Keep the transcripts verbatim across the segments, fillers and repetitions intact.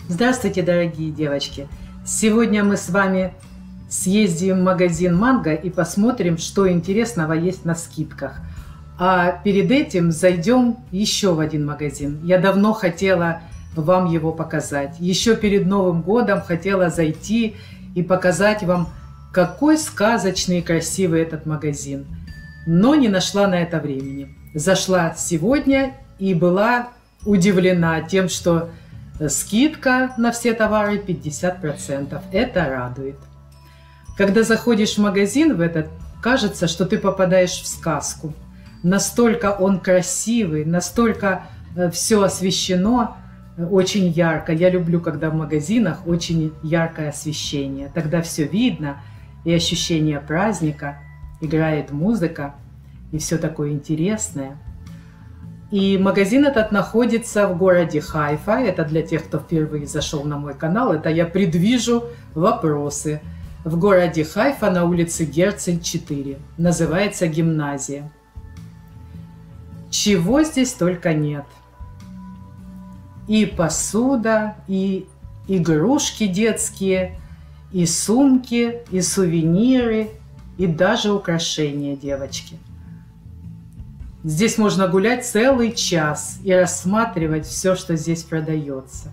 Здравствуйте, дорогие девочки! Сегодня мы с вами съездим в магазин «Манго» и посмотрим, что интересного есть на скидках. А перед этим зайдем еще в один магазин. Я давно хотела вам его показать. Еще перед Новым годом хотела зайти и показать вам, какой сказочный и красивый этот магазин. Но не нашла на это времени. Зашла сегодня и была удивлена тем, что скидка на все товары пятьдесят процентов. Это радует. Когда заходишь в магазин в этот, кажется, что ты попадаешь в сказку. Настолько он красивый, настолько все освещено очень ярко. Я люблю, когда в магазинах очень яркое освещение. Тогда все видно, и ощущение праздника, играет музыка, и все такое интересное. И магазин этот находится в городе Хайфа. Это для тех, кто впервые зашел на мой канал. Это я предвижу вопросы. В городе Хайфа на улице Герцель четыре. Называется гимназия. Чего здесь только нет. И посуда, и игрушки детские, и сумки, и сувениры, и даже украшения, девочки. Здесь можно гулять целый час и рассматривать все, что здесь продается.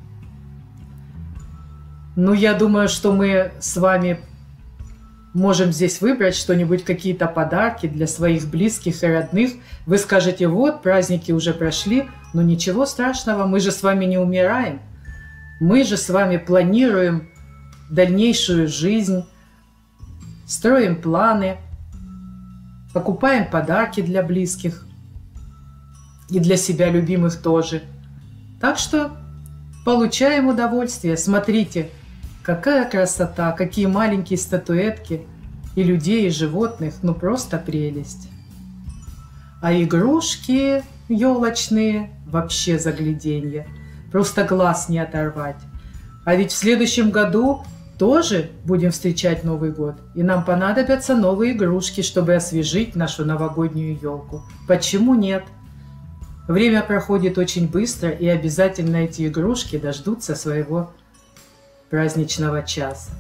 Ну, я думаю, что мы с вами можем здесь выбрать что-нибудь, какие-то подарки для своих близких и родных. Вы скажете, вот, праздники уже прошли, но ничего страшного, мы же с вами не умираем. Мы же с вами планируем дальнейшую жизнь, строим планы, покупаем подарки для близких и для себя любимых тоже. Так что получаем удовольствие. Смотрите, какая красота, какие маленькие статуэтки и людей, и животных. Ну просто прелесть. А игрушки елочные вообще загляденье. Просто глаз не оторвать. А ведь в следующем году тоже будем встречать Новый год, и нам понадобятся новые игрушки, чтобы освежить нашу новогоднюю елку. Почему нет? Время проходит очень быстро, и обязательно эти игрушки дождутся своего праздничного часа.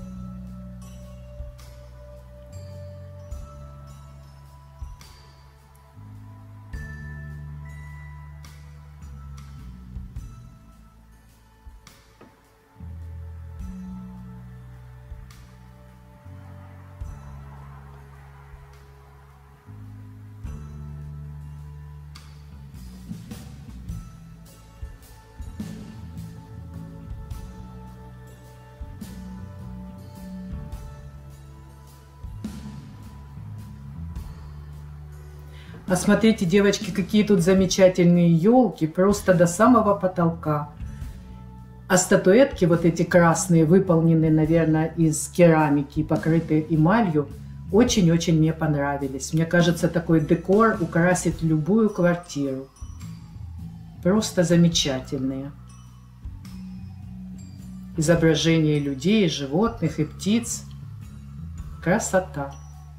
А смотрите, девочки, какие тут замечательные елки, просто до самого потолка. А статуэтки вот эти красные, выполнены, наверное, из керамики, покрыты эмалью, очень-очень мне понравились. Мне кажется, такой декор украсит любую квартиру. Просто замечательные. Изображения людей, животных и птиц. Красота.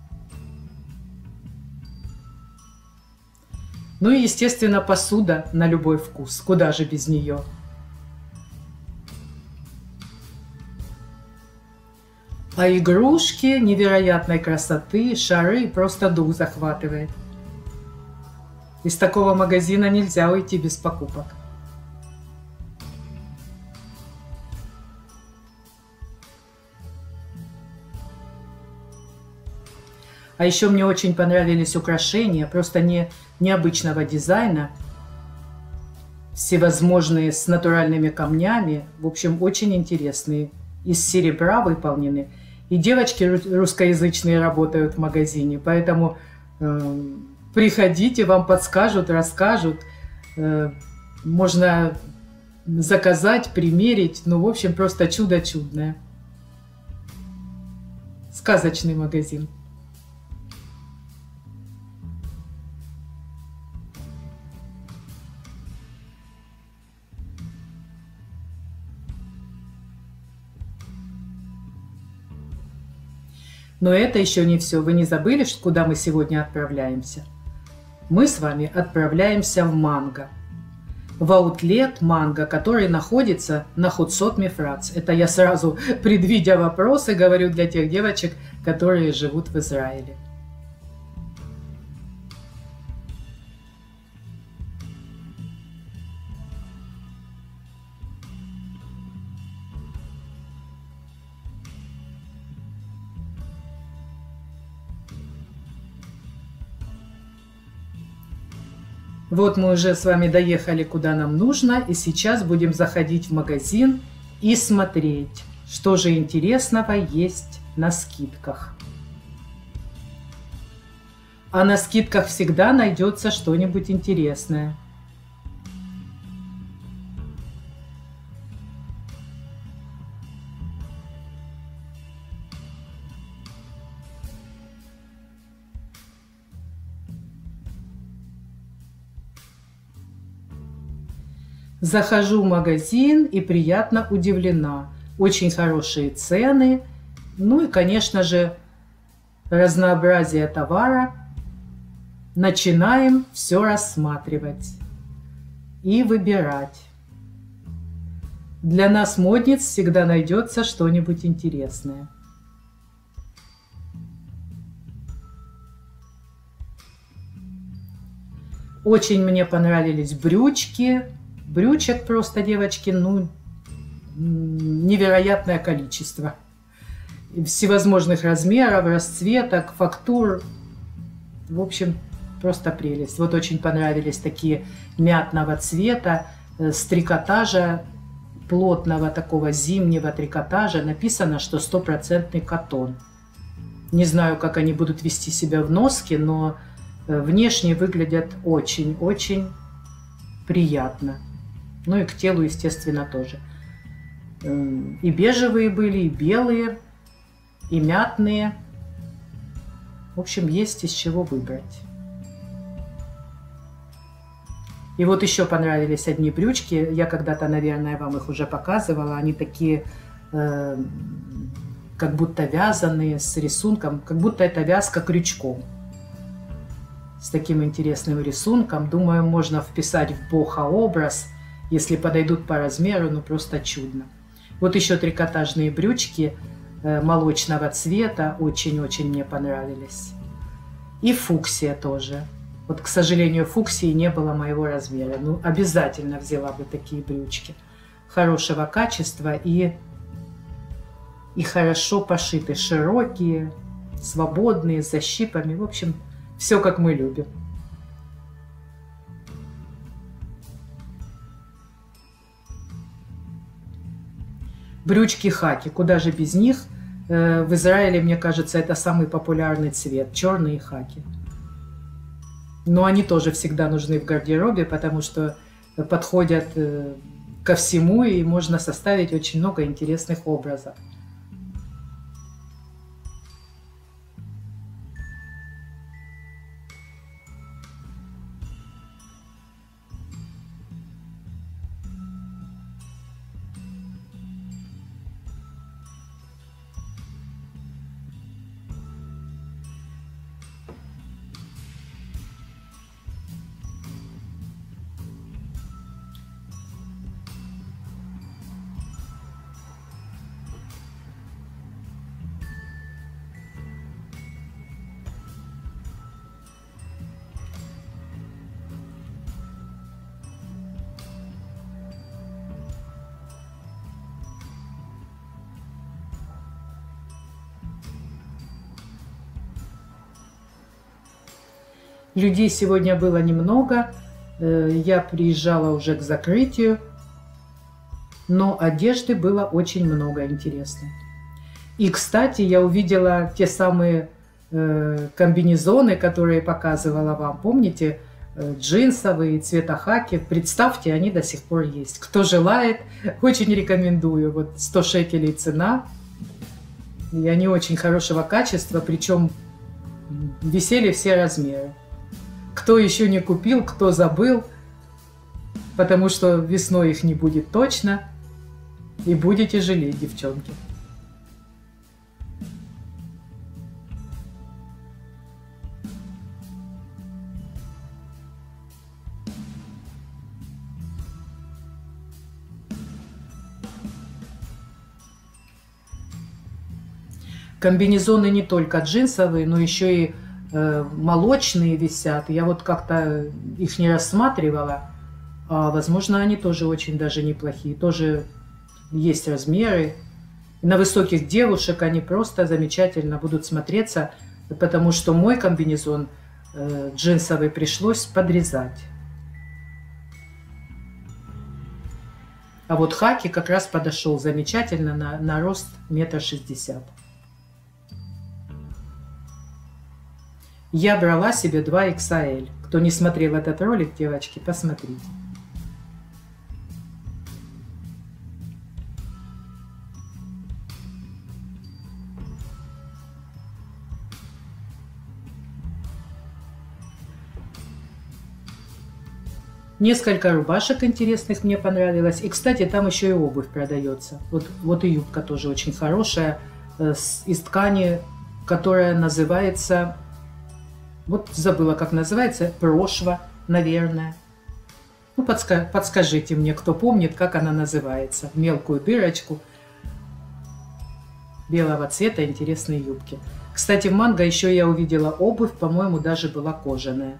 Ну и, естественно, посуда на любой вкус. Куда же без нее? А игрушки невероятной красоты, шары, просто дух захватывает. Из такого магазина нельзя уйти без покупок. А еще мне очень понравились украшения, просто не, необычного дизайна, всевозможные с натуральными камнями, в общем, очень интересные, из серебра выполнены. И девочки русскоязычные работают в магазине, поэтому э, приходите, вам подскажут, расскажут, э, можно заказать, примерить, ну, в общем, просто чудо чудное. Сказочный магазин. Но это еще не все. Вы не забыли, куда мы сегодня отправляемся? Мы с вами отправляемся в «Манго». в аутлет манго, который находится на Хутсот Мифрац. Это я сразу, предвидя вопросы, говорю для тех девочек, которые живут в Израиле. Вот мы уже с вами доехали, куда нам нужно, и сейчас будем заходить в магазин и смотреть, что же интересного есть на скидках. А на скидках всегда найдется что-нибудь интересное. Захожу в магазин и приятно удивлена. Очень хорошие цены. Ну и, конечно же, разнообразие товара. Начинаем все рассматривать и выбирать. Для нас, модниц, всегда найдется что-нибудь интересное. Очень мне понравились брючки. Брючек просто, девочки, ну, невероятное количество. Всевозможных размеров, расцветок, фактур. В общем, просто прелесть. Вот очень понравились такие мятного цвета, с трикотажа, плотного такого зимнего трикотажа. Написано, что стопроцентный катон. Не знаю, как они будут вести себя в носке, но внешне выглядят очень-очень приятно. Ну и к телу, естественно, тоже. И бежевые были, и белые, и мятные. В общем, есть из чего выбрать. И вот еще понравились одни брючки. Я когда-то, наверное, вам их уже показывала. Они такие, э, как будто вязаные, с рисунком. Как будто это вязка крючком. С таким интересным рисунком. Думаю, можно вписать в боха образ. Если подойдут по размеру, ну просто чудно. Вот еще трикотажные брючки э, молочного цвета. Очень-очень мне понравились. И фуксия тоже. Вот, к сожалению, фуксии не было моего размера. Ну, обязательно взяла бы такие брючки. Хорошего качества и, и хорошо пошиты. Широкие, свободные, с защипами. В общем, все как мы любим. Брючки хаки. Куда же без них? В Израиле, мне кажется, это самый популярный цвет. Черные хаки. Но они тоже всегда нужны в гардеробе, потому что подходят ко всему, и можно составить очень много интересных образов. Людей сегодня было немного, я приезжала уже к закрытию, но одежды было очень много интересной. И, кстати, я увидела те самые комбинезоны, которые показывала вам, помните, джинсовые, цвета хаки. Представьте, они до сих пор есть. Кто желает, очень рекомендую. Вот сто шекелей цена, и они очень хорошего качества, причем висели все размеры. Кто еще не купил, кто забыл, потому что весной их не будет точно, и будете жалеть, девчонки. комбинезоны не только джинсовые, но еще и э, молочные висят. Я вот как-то их не рассматривала. А, возможно, они тоже очень даже неплохие. Тоже есть размеры. На высоких девушек они просто замечательно будут смотреться, потому что мой комбинезон э, джинсовый пришлось подрезать. А вот хаки как раз подошел замечательно на, на рост метр шестьдесят. Я брала себе два икс эль. Кто не смотрел этот ролик, девочки, посмотрите. Несколько рубашек интересных мне понравилось. И, кстати, там еще и обувь продается. Вот, вот и юбка тоже очень хорошая, э, с, из ткани, которая называется... Вот забыла, как называется. Прошва, наверное. Ну, подска подскажите мне, кто помнит, как она называется. Мелкую дырочку. Белого цвета, интересные юбки. Кстати, в Манго еще я увидела обувь, по-моему, даже была кожаная.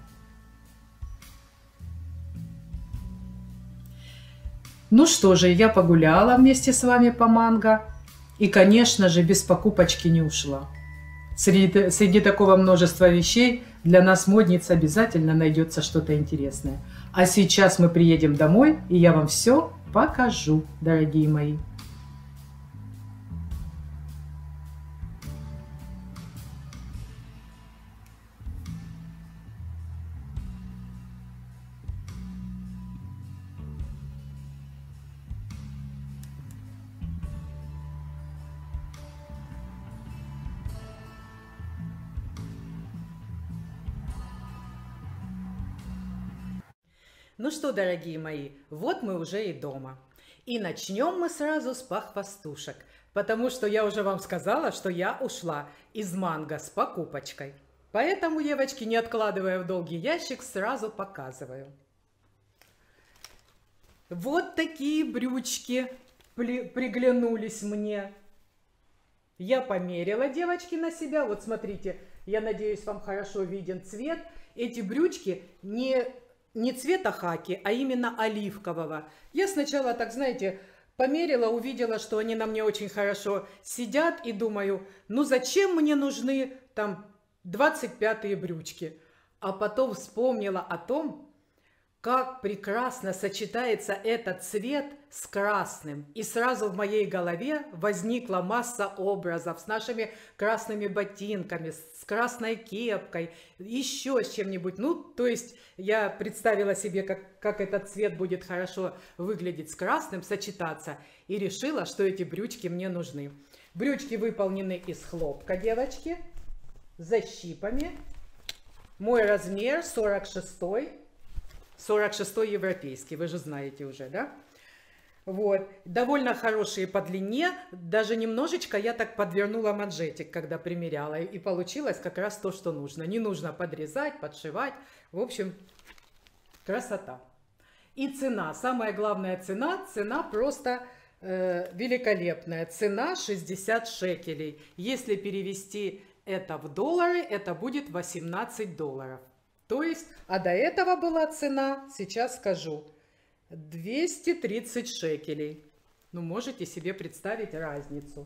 Ну что же, я погуляла вместе с вами по Манго. И, конечно же, без покупочки не ушла. Среди, среди такого множества вещей для нас, модниц, обязательно найдется что-то интересное. А сейчас мы приедем домой, и я вам все покажу, дорогие мои. Ну что, дорогие мои, вот мы уже и дома. И начнем мы сразу с похвастушек, потому что я уже вам сказала, что я ушла из Манго с покупочкой. Поэтому, девочки, не откладывая в долгий ящик, сразу показываю. Вот такие брючки приглянулись мне. Я померила, девочки, на себя. Вот смотрите, я надеюсь, вам хорошо виден цвет. Эти брючки не... Не цвета хаки, а именно оливкового. Я сначала, так знаете, померила, увидела, что они на мне очень хорошо сидят, и думаю, ну зачем мне нужны там двадцать пятые брючки? А потом вспомнила о том, как прекрасно сочетается этот цвет с красным. И сразу в моей голове возникла масса образов с нашими красными ботинками, с красной кепкой, еще с чем-нибудь. Ну, то есть я представила себе, как, как этот цвет будет хорошо выглядеть с красным, сочетаться. И решила, что эти брючки мне нужны. Брючки выполнены из хлопка, девочки, с защипами. Мой размер сорок шестой. сорок шестой европейский, вы же знаете уже, да? Вот, довольно хорошие по длине, даже немножечко я так подвернула манжетик, когда примеряла, и получилось как раз то, что нужно. Не нужно подрезать, подшивать, в общем, красота. И цена, самая главная цена, цена просто э, великолепная, цена шестьдесят шекелей. Если перевести это в доллары, это будет восемнадцать долларов. То есть, а до этого была цена, сейчас скажу, двести тридцать шекелей. Ну, можете себе представить разницу.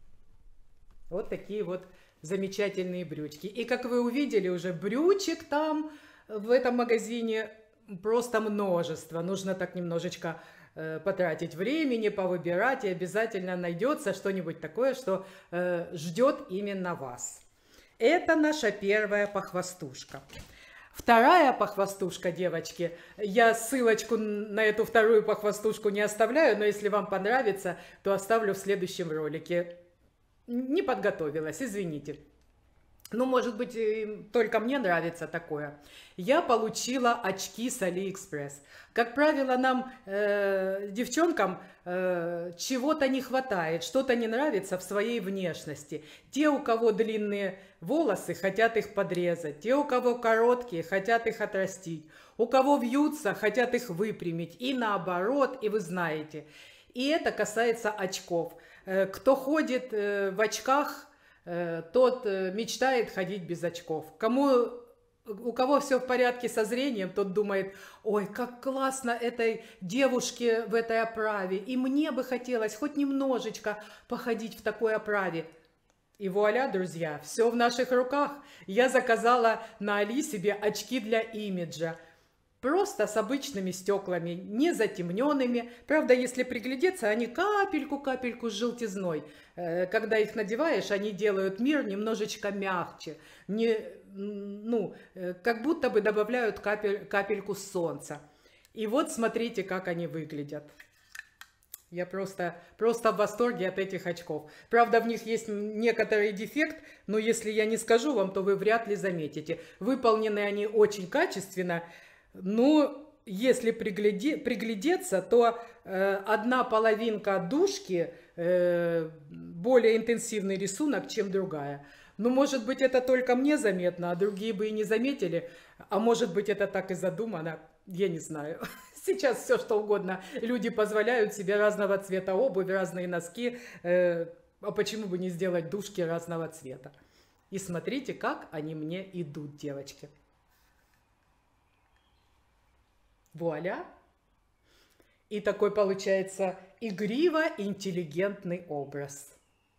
Вот такие вот замечательные брючки. И как вы увидели уже, брючек там в этом магазине просто множество. Нужно так немножечко э, потратить времени, повыбирать, и обязательно найдется что-нибудь такое, что э, ждет именно вас. Это наша первая похвастушка. Вторая похвастушка, девочки, я ссылочку на эту вторую похвастушку не оставляю, но если вам понравится, то оставлю в следующем ролике. Не подготовилась, извините. Ну, может быть, только мне нравится такое. Я получила очки с Алиэкспресс. Как правило, нам, э, девчонкам, э, чего-то не хватает, что-то не нравится в своей внешности. Те, у кого длинные волосы, хотят их подрезать. Те, у кого короткие, хотят их отрастить. У кого вьются, хотят их выпрямить. И наоборот, и вы знаете. И это касается очков. Э, кто ходит э, в очках, э, тот э, мечтает ходить без очков. Кому, у кого все в порядке со зрением, тот думает: ой, как классно этой девушке в этой оправе, и мне бы хотелось хоть немножечко походить в такой оправе. И вуаля, друзья, все в наших руках. Я заказала на Али себе очки для имиджа. Просто с обычными стеклами, не затемненными. Правда, если приглядеться, они капельку-капельку с желтизной. Когда их надеваешь, они делают мир немножечко мягче. Не, ну, как будто бы добавляют капель, капельку солнца. И вот смотрите, как они выглядят. Я просто, просто в восторге от этих очков. Правда, в них есть некоторый дефект, но если я не скажу вам, то вы вряд ли заметите. Выполнены они очень качественно, но если пригляде, приглядеться, то э, одна половинка дужки э, более интенсивный рисунок, чем другая. Ну, может быть, это только мне заметно, а другие бы и не заметили. А может быть, это так и задумано, я не знаю. Сейчас все что угодно. Люди позволяют себе разного цвета обувь, разные носки. Э, а почему бы не сделать дужки разного цвета? И смотрите, как они мне идут, девочки. Вуаля! И такой получается игриво-интеллигентный образ.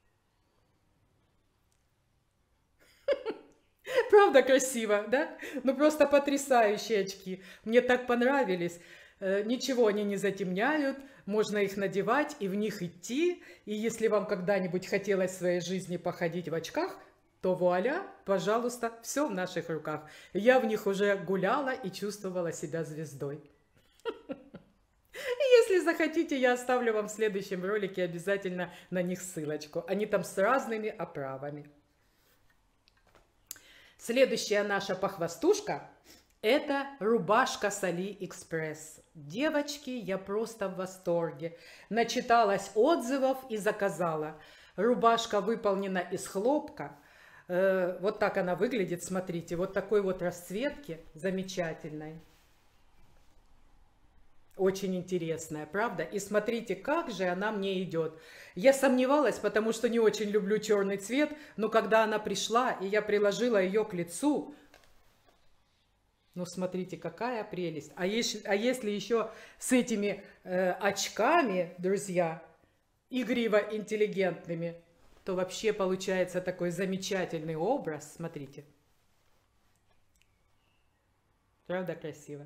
Правда красиво, да? Ну просто потрясающие очки. Мне так понравились. Ничего они не затемняют, можно их надевать и в них идти. И если вам когда-нибудь хотелось в своей жизни походить в очках, то вуаля, пожалуйста, все в наших руках. Я в них уже гуляла и чувствовала себя звездой. Если захотите, я оставлю вам в следующем ролике обязательно на них ссылочку. Они там с разными оправами. Следующая наша похвастушка – это рубашка с Алиэкспресс. Девочки, я просто в восторге. Начиталась отзывов и заказала. Рубашка выполнена из хлопка. Э, вот так она выглядит, смотрите. Вот такой вот расцветки замечательной. Очень интересная, правда? И смотрите, как же она мне идет. Я сомневалась, потому что не очень люблю черный цвет, но когда она пришла, и я приложила ее к лицу, ну смотрите, какая прелесть. А если, а если еще с этими э, очками, друзья, игриво-интеллигентными, то вообще получается такой замечательный образ. Смотрите. Правда красиво?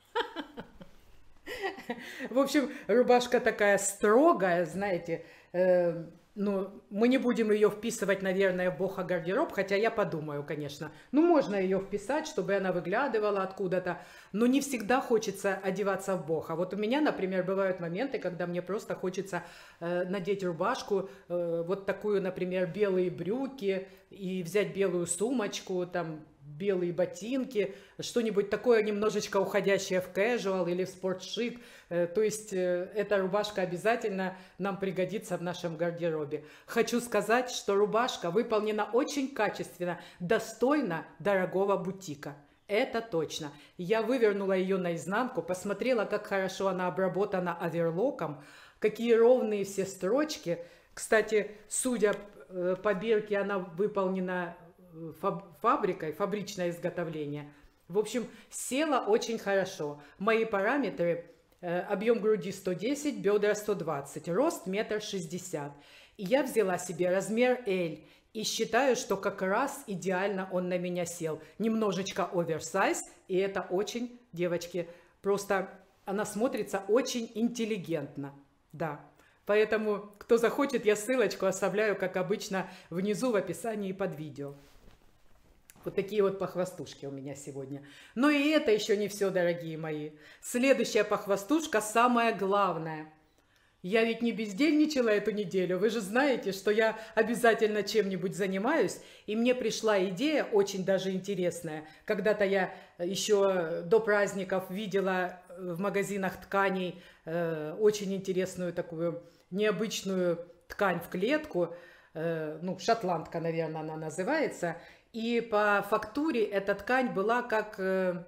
В общем, рубашка такая строгая, знаете, э, ну, мы не будем ее вписывать, наверное, в бохо-гардероб, хотя я подумаю, конечно. Ну, можно ее вписать, чтобы она выглядывала откуда-то, но не всегда хочется одеваться в бохо. Вот у меня, например, бывают моменты, когда мне просто хочется э, надеть рубашку, э, вот такую, например, белые брюки и взять белую сумочку, там, белые ботинки, что-нибудь такое немножечко уходящее в casual или в спортшик. То есть эта рубашка обязательно нам пригодится в нашем гардеробе. Хочу сказать, что рубашка выполнена очень качественно, достойно дорогого бутика. Это точно. Я вывернула ее наизнанку, посмотрела, как хорошо она обработана оверлоком, какие ровные все строчки. Кстати, судя по бирке, она выполнена фабрикой, фабричное изготовление. В общем, села очень хорошо. Мои параметры: э, объем груди сто десять, бедра сто двадцать, рост метр шестьдесят. И я взяла себе размер L. И считаю, что как раз идеально он на меня сел. Немножечко оверсайз. И это очень, девочки, просто она смотрится очень интеллигентно. Да. Поэтому, кто захочет, я ссылочку оставляю, как обычно, внизу в описании под видео. Вот такие вот похвастушки у меня сегодня. Но и это еще не все, дорогие мои. Следующая похвастушка самая главная. Я ведь не бездельничала эту неделю. Вы же знаете, что я обязательно чем-нибудь занимаюсь. И мне пришла идея, очень даже интересная. Когда-то я еще до праздников видела в магазинах тканей э, очень интересную такую необычную ткань в клетку. Э, ну, шотландка, наверное, она называется. И по фактуре эта ткань была как э,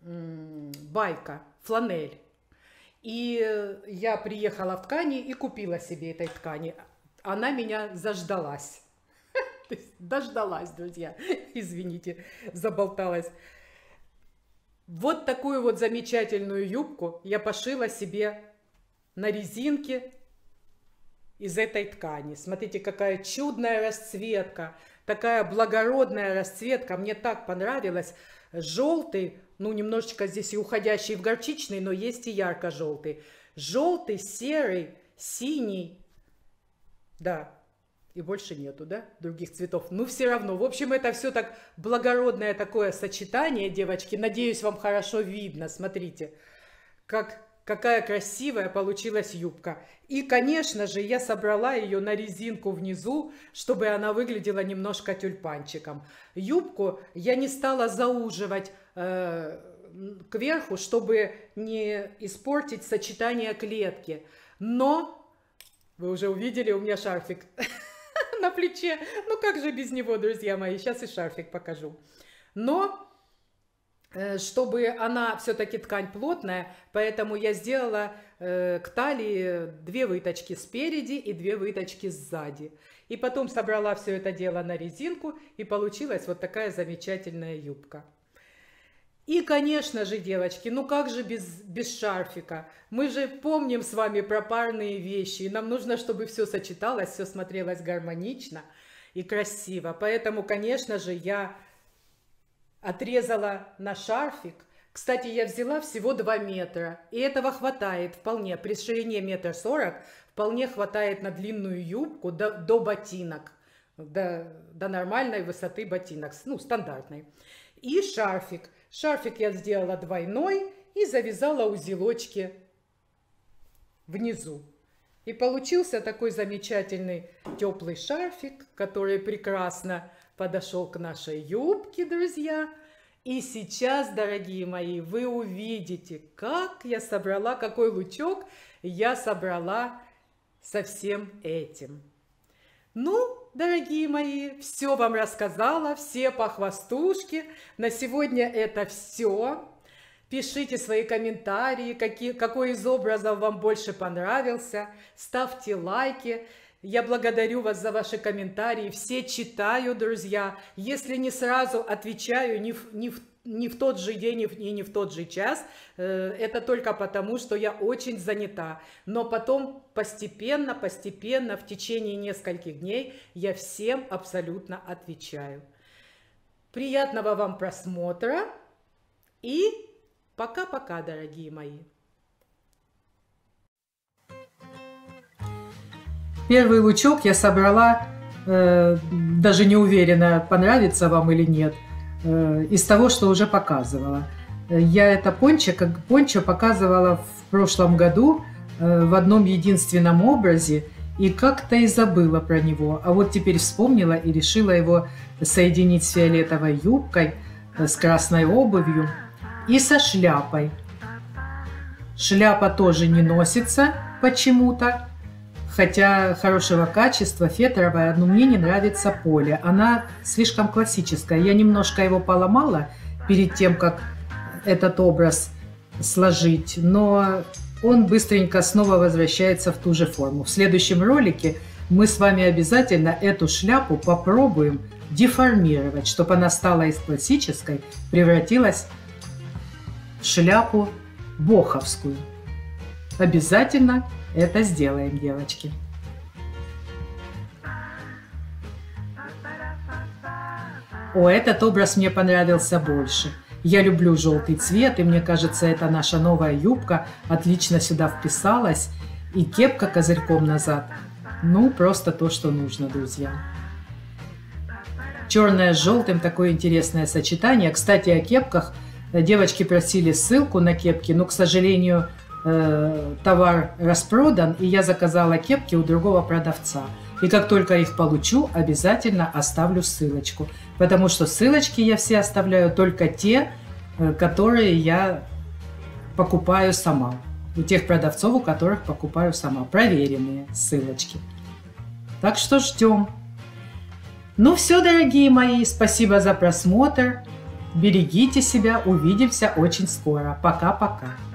байка, фланель. И я приехала в ткани и купила себе этой ткани. Она меня заждалась. Дождалась, друзья. Извините, заболталась. Вот такую вот замечательную юбку я пошила себе на резинке из этой ткани. Смотрите, какая чудная расцветка, такая благородная расцветка. Мне так понравилось. Желтый, ну немножечко здесь и уходящий в горчичный, но есть и ярко-желтый. Желтый, серый, синий. Да, и больше нету, да, других цветов. Ну, все равно. В общем, это все так благородное такое сочетание, девочки. Надеюсь, вам хорошо видно. Смотрите, как, какая красивая получилась юбка. И, конечно же, я собрала ее на резинку внизу, чтобы она выглядела немножко тюльпанчиком. Юбку я не стала зауживать э, кверху, чтобы не испортить сочетание клетки. Но, вы уже увидели, у меня шарфик на плече. Ну как же без него, друзья мои? Сейчас и шарфик покажу. Но чтобы она все-таки ткань плотная, поэтому я сделала э, к талии две выточки спереди и две выточки сзади. И потом собрала все это дело на резинку, и получилась вот такая замечательная юбка. И, конечно же, девочки, ну как же без, без шарфика? Мы же помним с вами про парные вещи, и нам нужно, чтобы все сочеталось, все смотрелось гармонично и красиво. Поэтому, конечно же, я отрезала на шарфик. Кстати, я взяла всего два метра, и этого хватает вполне. При ширине метр сорок вполне хватает на длинную юбку до, до ботинок, до, до нормальной высоты ботинок, ну, стандартной. И шарфик. Шарфик я сделала двойной и завязала узелочки внизу. И получился такой замечательный теплый шарфик, который прекрасно подошел к нашей юбке, друзья. И сейчас, дорогие мои, вы увидите, как я собрала, какой лучок я собрала со всем этим. Ну, дорогие мои, все вам рассказала, все похвастушки. На сегодня это все. Пишите свои комментарии, какие, какой из образов вам больше понравился. Ставьте лайки. Я благодарю вас за ваши комментарии. Все читаю, друзья. Если не сразу отвечаю, не в, не в, не в тот же день и не в тот же час, э, это только потому, что я очень занята. Но потом постепенно, постепенно, в течение нескольких дней я всем абсолютно отвечаю. Приятного вам просмотра и пока-пока, дорогие мои. Первый лучок я собрала, э, даже не уверена, понравится вам или нет, э, из того, что уже показывала. Я это пончо, как пончо показывала в прошлом году э, в одном единственном образе, и как-то и забыла про него. А вот теперь вспомнила и решила его соединить с фиолетовой юбкой, э, с красной обувью и со шляпой. Шляпа тоже не носится почему-то. Хотя хорошего качества, фетровая, но мне не нравится поле. Она слишком классическая. Я немножко его поломала перед тем, как этот образ сложить, но он быстренько снова возвращается в ту же форму. В следующем ролике мы с вами обязательно эту шляпу попробуем деформировать, чтобы она стала из классической, превратилась в шляпу боховскую. Обязательно это сделаем, девочки. О, этот образ мне понравился больше. Я люблю желтый цвет, и мне кажется, это наша новая юбка отлично сюда вписалась. И кепка козырьком назад. Ну, просто то, что нужно, друзья. Черное с желтым, такое интересное сочетание. Кстати, о кепках. Девочки просили ссылку на кепки, но, к сожалению, товар распродан, и я заказала кепки у другого продавца. И как только их получу, обязательно оставлю ссылочку, потому что ссылочки я все оставляю только те, которые я покупаю сама, у тех продавцов, у которых покупаю сама, проверенные ссылочки. Так что ждем. Ну все, дорогие мои, спасибо за просмотр, берегите себя, увидимся очень скоро. Пока-пока.